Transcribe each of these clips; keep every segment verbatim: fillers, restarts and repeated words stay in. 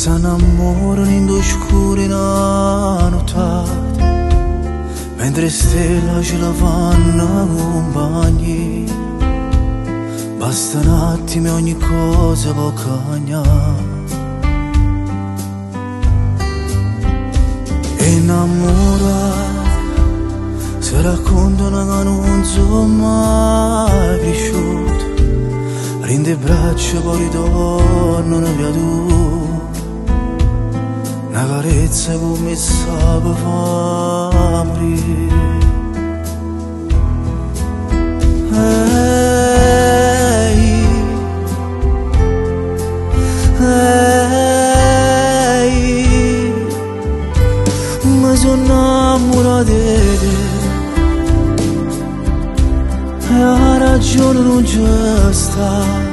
s'annamorano in due scuri una notte, mentre stelle ce la fanno compagni. Basta un attimo e ogni cosa può cambiare. Innamorati si raccontano che non sono mai cresciuto, rinde braccia poi ritornano via tu. Una carezza come sa per fa morire. Ehi, ehi, mi sono innamorato di te e la ragione non c'è sta.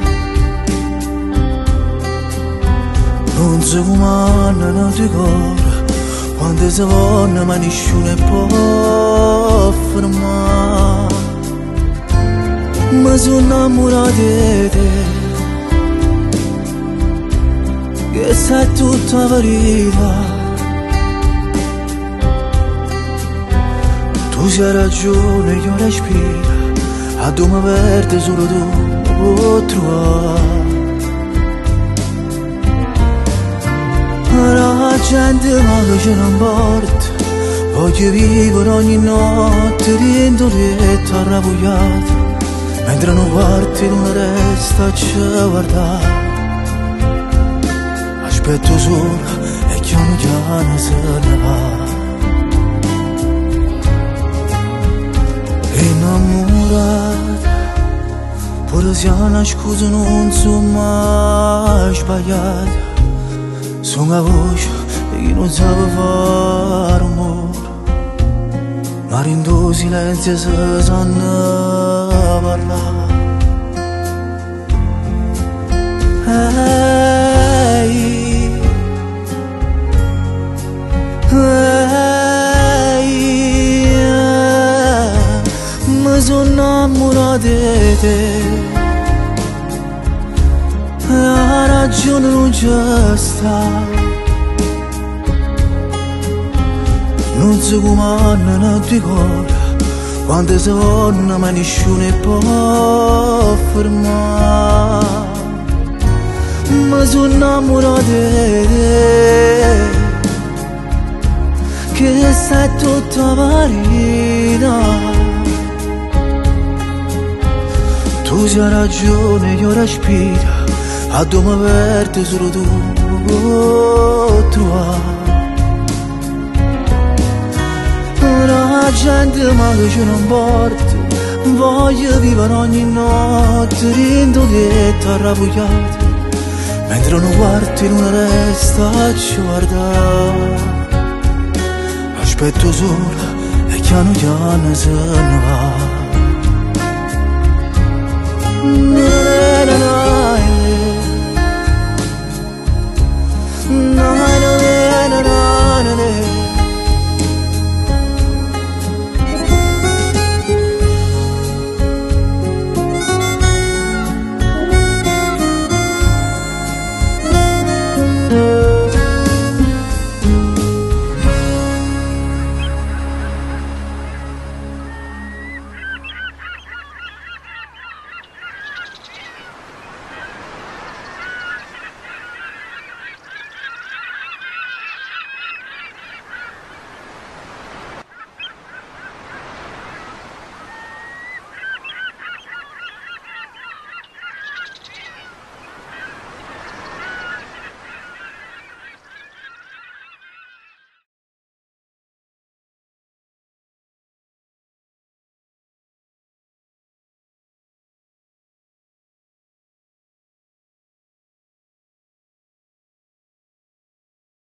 Non so come hanno il tuo cuore, quando si vanno ma nessuno può fermare. Mi sono innamorato di te, che sai tutta la verità. Tu sei ragione, io respiro, a dove verde solo tu mi puoi trovare. La gente ma ce non porta, voglio vivere ogni notte dentro letto arrabbiato, mentre non parte non resta a ci guardare. Aspetto solo e piano piano se ne va. Innamorata, pure se una scusa non sono mai sbagliata. Sono una voce che non sa fare amore, ma in due silenzio si sanno parlare. Ehi, ehi, mi sono innamorato di te, la ragione non c'è sta. Non so come hanno il tuo cuore, quando si vanno ma nessuno può fermare. Mi sono innamorato di te, che sai tutta la verità. Tu sei ragione, io respiro, a dove verde solo tu puoi trovare. La gente ma che ce non porta, voglio vivere ogni notte dentro letto arrabbiato, mentre non guardi non resta a ci guardare. Aspetto solo e piano piano se ne va.